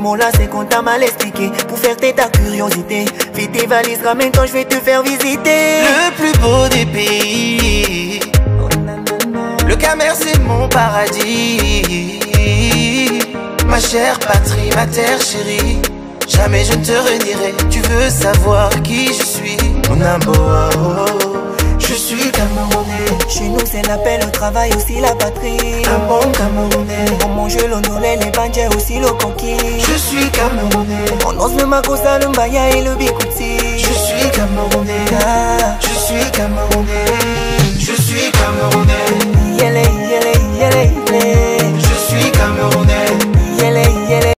Mon là c'est qu'on t'a mal expliqué. Pour faire ta curiosité, fais tes valises, ramène-toi, je vais te faire visiter le plus beau des pays. Le Camer c'est mon paradis. Ma chère patrie, ma terre chérie, jamais je ne te renierai. Tu veux savoir qui je suis, mon amour. Je suis Camerounais. Chez nous c'est l'appel au travail, aussi la patrie. Un bon Camerounais. On mange l'onolé, les bandiers, aussi le conquis. Je suis Camerounais. On ose le makosa, le mbaya et le bikouti. Je suis Camerounais. Je suis Camerounais.